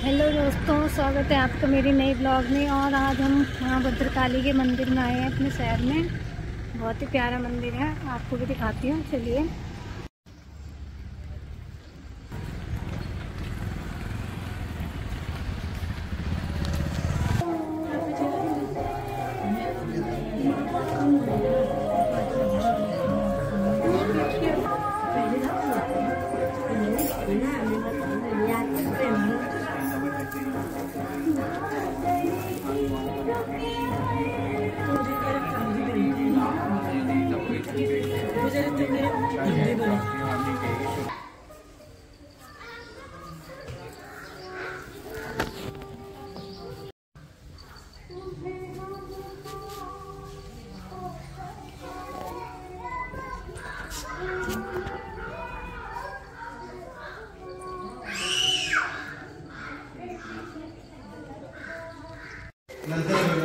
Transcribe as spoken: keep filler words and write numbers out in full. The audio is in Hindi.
हेलो दोस्तों, स्वागत है आपका मेरी नई ब्लॉग में। और आज हम माँ भद्रकाली के मंदिर में आए हैं अपने शहर में। बहुत ही प्यारा मंदिर है, आपको भी दिखाती हूँ, चलिए। नंतर